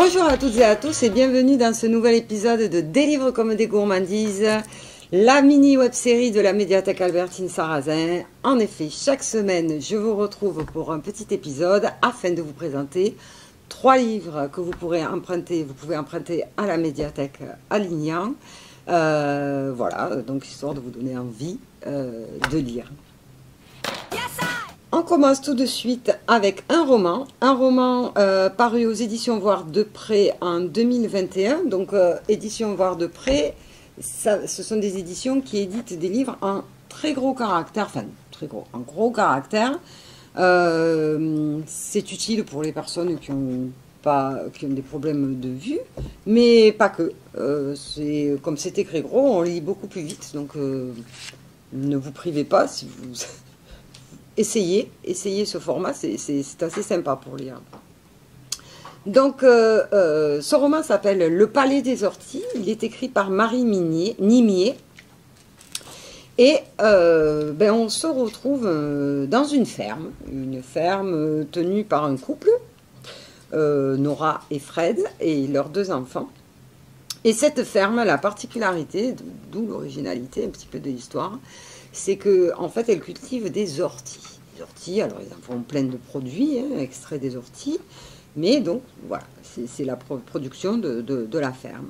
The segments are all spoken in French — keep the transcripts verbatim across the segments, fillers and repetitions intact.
Bonjour à toutes et à tous et bienvenue dans ce nouvel épisode de Des livres comme des gourmandises, la mini web-série de la médiathèque Albertine Sarrazin. En effet, chaque semaine, je vous retrouve pour un petit épisode afin de vous présenter trois livres que vous pourrez emprunter, vous pouvez emprunter à la médiathèque à Lignan. Euh, voilà, donc histoire de vous donner envie euh, de lire. On commence tout de suite avec un roman, un roman euh, paru aux éditions Voir de Près en deux mille vingt et un. Donc, euh, éditions Voir de Près, ça, ce sont des éditions qui éditent des livres en très gros caractère, enfin, très gros, en gros caractère. Euh, c'est utile pour les personnes qui ont, pas, qui ont des problèmes de vue, mais pas que. Euh, c'est, comme c'est écrit gros, on lit beaucoup plus vite, donc euh, ne vous privez pas si vous... Essayez, essayez ce format, c'est assez sympa pour lire. Donc, euh, euh, ce roman s'appelle Le Palais des Orties. Il est écrit par Marie Minier, Nimier. Et euh, ben, on se retrouve euh, dans une ferme, une ferme tenue par un couple, euh, Nora et Fred, et leurs deux enfants. Et cette ferme, la particularité, d'où l'originalité un petit peu de l'histoire, c'est que en fait, elle cultive des orties. Des orties, alors ils en font plein de produits, hein, extraits des orties, mais donc voilà, c'est la pro production de, de, de la ferme.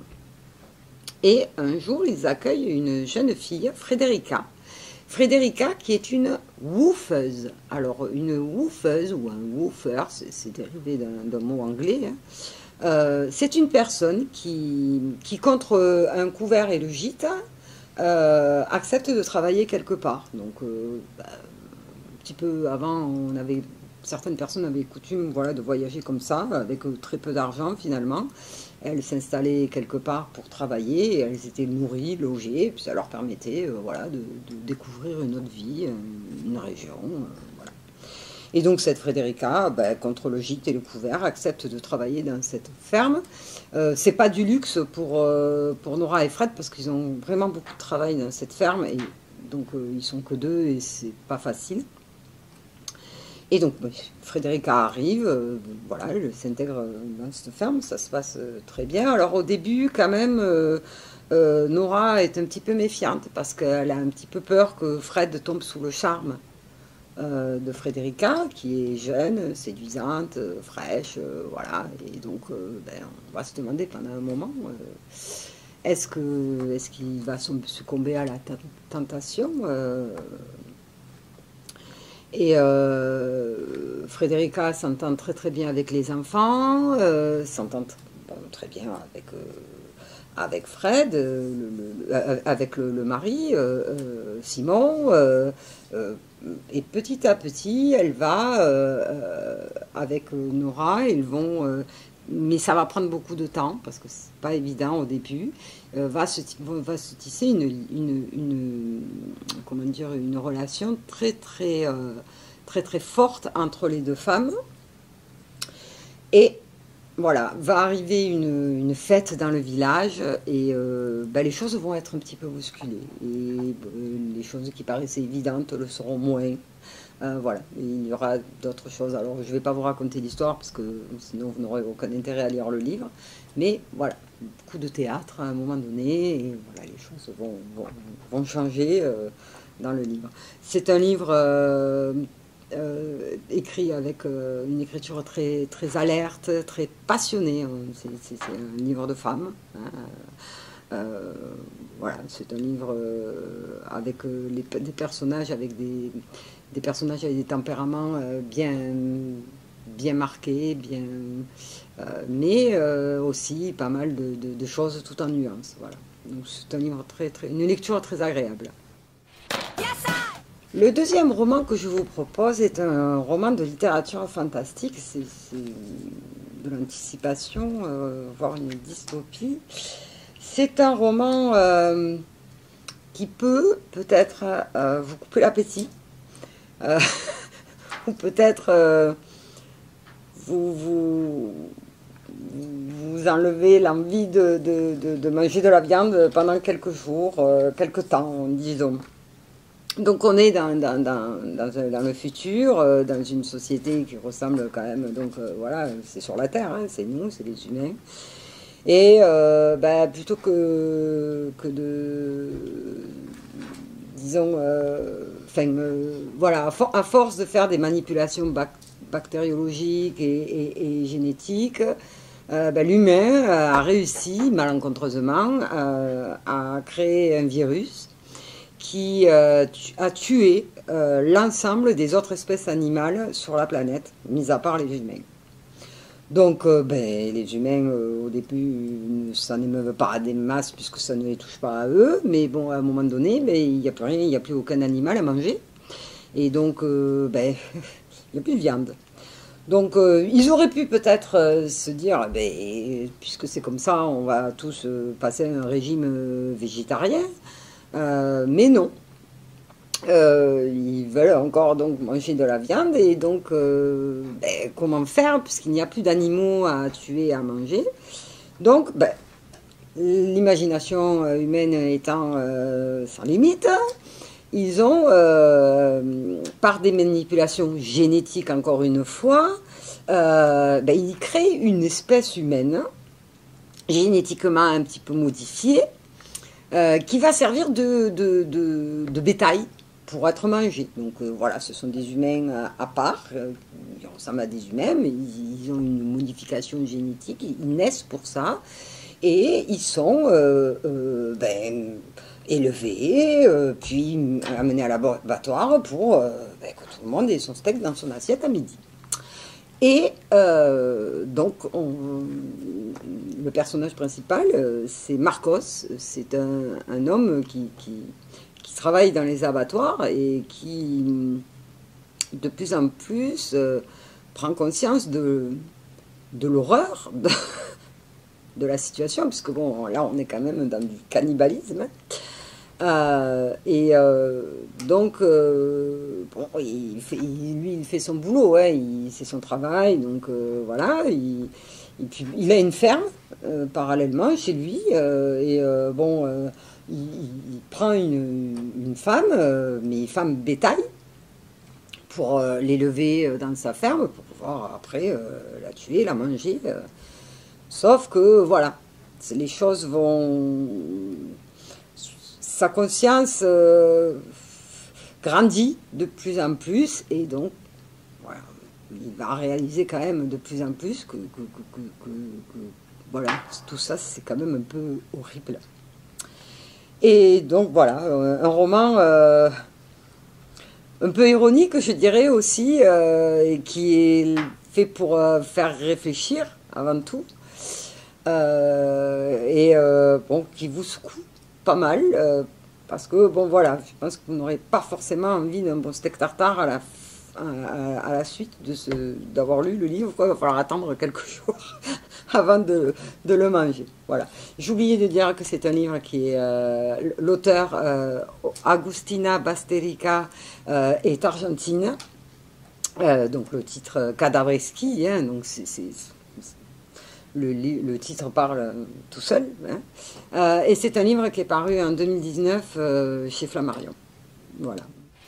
Et un jour, ils accueillent une jeune fille, Frédérica. Frédérica qui est une woofeuse. Alors une woofeuse ou un woofer, c'est dérivé d'un mot anglais. Hein. Euh, c'est une personne qui, qui contre un couvert et le gîte, Euh, accepte de travailler quelque part. Donc, euh, bah, un petit peu avant, on avait, certaines personnes avaient coutume voilà, de voyager comme ça, avec euh, très peu d'argent finalement. Elles s'installaient quelque part pour travailler, et elles étaient nourries, logées, et puis ça leur permettait euh, voilà, de, de découvrir une autre vie, une région. Euh, voilà. Et donc cette Frédérica, bah, contre le gîte et le couvert, accepte de travailler dans cette ferme. Euh, c'est pas du luxe pour, euh, pour Nora et Fred parce qu'ils ont vraiment beaucoup de travail dans cette ferme et donc euh, ils sont que deux et c'est pas facile. Et donc bah, Frédérica arrive, euh, voilà, elle s'intègre dans cette ferme, ça se passe euh, très bien. Alors au début quand même, euh, euh, Nora est un petit peu méfiante parce qu'elle a un petit peu peur que Fred tombe sous le charme de Frédérica, qui est jeune, séduisante, euh, fraîche, euh, voilà, et donc euh, ben, on va se demander pendant un moment, euh, est-ce que est-ce qu'il va succomber à la tentation euh, et euh, Frédérica s'entend très très bien avec les enfants, euh, s'entend bon, très bien avec euh, avec Fred, euh, le, le, avec le, le mari, euh, euh, Simon, euh, euh, et petit à petit, elle va, euh, euh, avec Nora, ils vont, euh, mais ça va prendre beaucoup de temps, parce que c'est pas évident au début, euh, va, se, va se tisser une, une, une, comment dire, une relation très très, euh, très très forte entre les deux femmes, et voilà, va arriver une, une fête dans le village et euh, ben les choses vont être un petit peu bousculées. Et euh, les choses qui paraissaient évidentes le seront moins. Euh, voilà, il y aura d'autres choses. Alors, je ne vais pas vous raconter l'histoire parce que sinon vous n'aurez aucun intérêt à lire le livre. Mais voilà, beaucoup de théâtre à un moment donné et voilà, les choses vont, vont, vont changer euh, dans le livre. C'est un livre... Euh, Euh, écrit avec euh, une écriture très, très alerte, très passionnée. C'est un livre de femmes. Hein. Euh, voilà, c'est un livre euh, avec euh, les, des personnages avec des, des personnages avec des tempéraments euh, bien, bien marqués, bien, euh, mais euh, aussi pas mal de, de, de choses tout en nuances. Voilà. Donc c'est un livre très, très, une lecture très agréable. Le deuxième roman que je vous propose est un roman de littérature fantastique, c'est de l'anticipation, euh, voire une dystopie. C'est un roman euh, qui peut peut-être euh, vous couper l'appétit, euh, ou peut-être euh, vous, vous, vous enlever l'envie de, de, de, de manger de la viande pendant quelques jours, euh, quelques temps, disons. Donc on est dans, dans, dans, dans, dans le futur, euh, dans une société qui ressemble quand même, donc euh, voilà, c'est sur la Terre, hein, c'est nous, c'est les humains. Et euh, bah, plutôt que, que de, disons, euh, enfin, euh, voilà, à, for à force de faire des manipulations bac bactériologiques et, et, et génétiques, euh, bah, l'humain a réussi, malencontreusement, euh, à créer un virus qui euh, a tué euh, l'ensemble des autres espèces animales sur la planète, mis à part les humains. Donc, euh, ben, les humains, euh, au début, ça n'émeuve pas des masses puisque ça ne les touche pas à eux, mais bon, à un moment donné, ben, il n'y a plus rien, il n'y a plus aucun animal à manger, et donc, euh, ben, il n'y a plus de viande. Donc, euh, ils auraient pu peut-être euh, se dire, ben, puisque c'est comme ça, on va tous euh, passer à un régime euh, végétarien. Euh, mais non, euh, ils veulent encore donc manger de la viande et donc euh, ben, comment faire puisqu'il n'y a plus d'animaux à tuer, à manger. Donc ben, l'imagination humaine étant euh, sans limite, ils ont euh, par des manipulations génétiques encore une fois, euh, ben, ils créent une espèce humaine génétiquement un petit peu modifiée. Euh, qui va servir de, de, de, de bétail pour être mangé. Donc euh, voilà, ce sont des humains euh, à part, euh, ils ressemblent à des humains, mais ils, ils ont une modification génétique, ils naissent pour ça, et ils sont euh, euh, ben, élevés, euh, puis amenés à l'abattoir pour euh, ben, que tout le monde ait son steak dans son assiette à midi. Et euh, donc, on, le personnage principal, euh, c'est Marcos, c'est un, un homme qui, qui, qui travaille dans les abattoirs et qui, de plus en plus, euh, prend conscience de, de l'horreur de, de la situation, puisque bon, là, on est quand même dans du cannibalisme. Euh, et euh, donc, euh, bon, il fait, il, lui, il fait son boulot, ouais, c'est son travail, donc euh, voilà. Il, et puis, il a une ferme euh, parallèlement chez lui, euh, et euh, bon, euh, il, il prend une, une femme, euh, mais une femme bétail, pour euh, l'élever dans sa ferme, pour pouvoir après euh, la tuer, la manger. Euh. Sauf que, voilà, les choses vont... Sa conscience euh, grandit de plus en plus et donc voilà, il va réaliser quand même de plus en plus que, que, que, que, que, que voilà, tout ça c'est quand même un peu horrible. Et donc voilà, un roman euh, un peu ironique je dirais aussi, euh, et qui est fait pour euh, faire réfléchir avant tout, euh, et euh, bon, qui vous secoue pas mal, euh, parce que, bon, voilà, je pense que vous n'aurez pas forcément envie d'un bon steak tartare à la, à, à la suite d'avoir lu le livre, quoi. Il va falloir attendre quelques jours avant de, de le manger. Voilà. J'ai oublié de dire que c'est un livre qui est... Euh, l'auteur, euh, Agustina Basterica, euh, est argentine. Euh, donc le titre Cadavreschi, hein, donc c'est... Le, le titre parle tout seul, hein. euh, et c'est un livre qui est paru en deux mille dix-neuf euh, chez Flammarion. Voilà.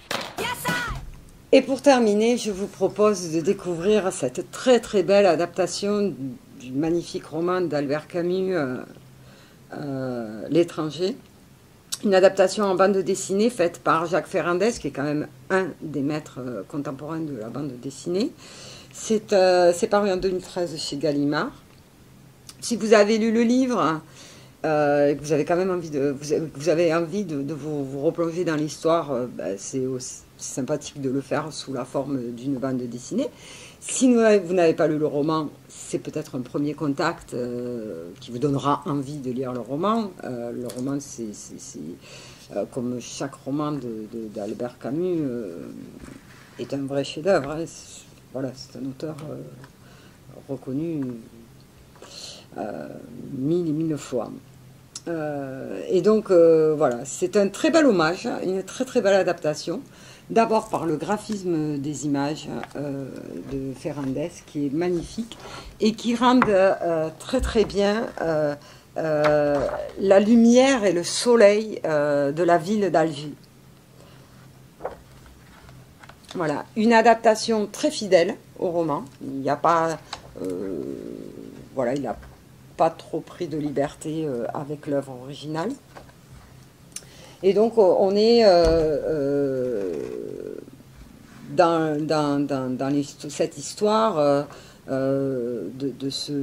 Et pour terminer, je vous propose de découvrir cette très très belle adaptation du magnifique roman d'Albert Camus, euh, euh, L'étranger. Une adaptation en bande dessinée faite par Jacques Ferrandez, qui est quand même un des maîtres euh, contemporains de la bande dessinée. C'est euh, paru en deux mille treize chez Gallimard. Si vous avez lu le livre, euh, et que vous avez quand même envie de, vous avez, vous avez envie de, de vous, vous replonger dans l'histoire, euh, ben c'est aussi sympathique de le faire sous la forme d'une bande dessinée. Si vous n'avez pas lu le roman, c'est peut-être un premier contact euh, qui vous donnera envie de lire le roman. Euh, le roman, c'est euh, comme chaque roman d'Albert Camus, euh, est un vrai chef-d'œuvre. Hein. Voilà, c'est un auteur euh, reconnu Euh, mille et mille fois. Euh, et donc, euh, voilà, c'est un très bel hommage, une très très belle adaptation. D'abord par le graphisme des images euh, de Ferrandez, qui est magnifique, et qui rend euh, très très bien euh, euh, la lumière et le soleil euh, de la ville d'Alger. Voilà, une adaptation très fidèle au roman. Il n'y a pas, euh, voilà, il n'a pas trop pris de liberté euh, avec l'œuvre originale. Et donc, on est euh, euh, dans, dans, dans, dans cette histoire euh, euh, de, de ce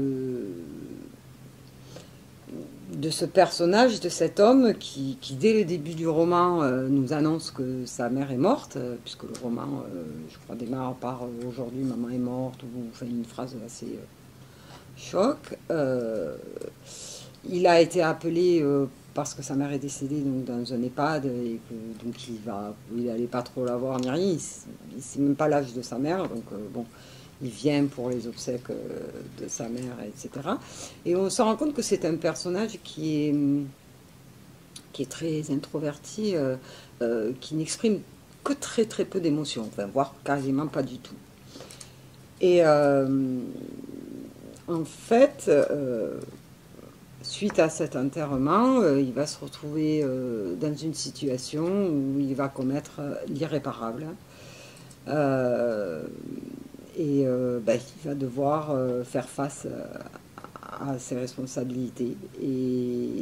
de ce personnage, de cet homme qui, qui dès le début du roman, euh, nous annonce que sa mère est morte, euh, puisque le roman, euh, je crois, démarre par euh, « Aujourd'hui, maman est morte », ou enfin, une phrase assez euh, choc. Euh, il a été appelé euh, parce que sa mère est décédée donc, dans un EHPAD, et que, donc il va, il n'allait pas trop la voir ni rien, il ne sait même pas l'âge de sa mère, donc euh, bon... Il vient pour les obsèques de sa mère, et cetera. Et on se rend compte que c'est un personnage qui est, qui est très introverti, euh, euh, qui n'exprime que très très peu d'émotions, enfin, voire quasiment pas du tout. Et euh, en fait, euh, suite à cet enterrement, euh, il va se retrouver euh, dans une situation où il va commettre l'irréparable. Euh, Et euh, bah, il va devoir euh, faire face à, à ses responsabilités. Et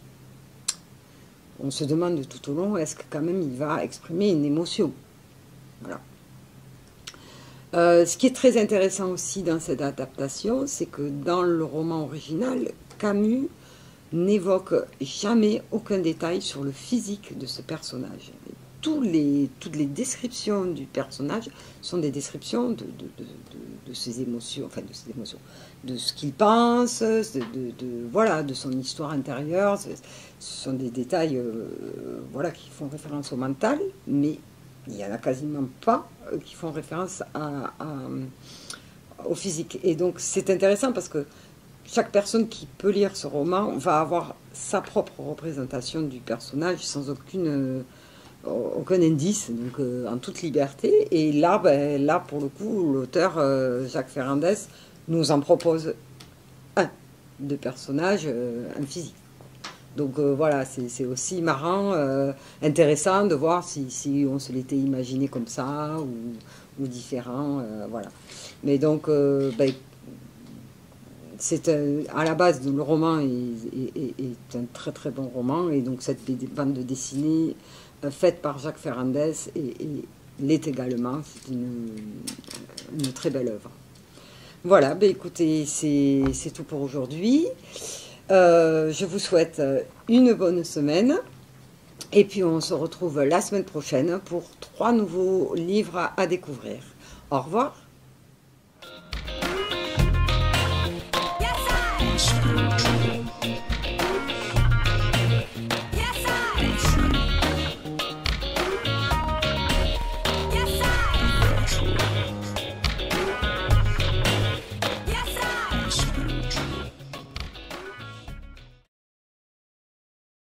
on se demande tout au long, est-ce que quand même il va exprimer une émotion? Voilà. Euh, ce qui est très intéressant aussi dans cette adaptation, c'est que dans le roman original, Camus n'évoque jamais aucun détail sur le physique de ce personnage. Tous les, toutes les descriptions du personnage sont des descriptions de, de, de, de, de ses émotions, enfin de ses émotions, de ce qu'il pense, de, de, de, voilà, de son histoire intérieure. Ce sont des détails euh, voilà, qui font référence au mental, mais il n'y en a quasiment pas euh, qui font référence à, à, au physique. Et donc c'est intéressant parce que chaque personne qui peut lire ce roman va avoir sa propre représentation du personnage sans aucune... Euh, aucun indice, donc euh, en toute liberté. Et là, ben, là pour le coup, l'auteur euh, Jacques Ferrandez nous en propose un de personnage, euh, un physique. Donc euh, voilà, c'est aussi marrant, euh, intéressant de voir si, si on se l'était imaginé comme ça ou, ou différent, euh, voilà. Mais donc, euh, ben, c'est à la base, le roman est, est, est un très très bon roman, et donc cette bande de dessinée faite par Jacques Ferrandez et, et l'est également. C'est une, une très belle œuvre. Voilà, ben écoutez, c'est tout pour aujourd'hui. Euh, je vous souhaite une bonne semaine. Et puis on se retrouve la semaine prochaine pour trois nouveaux livres à découvrir. Au revoir.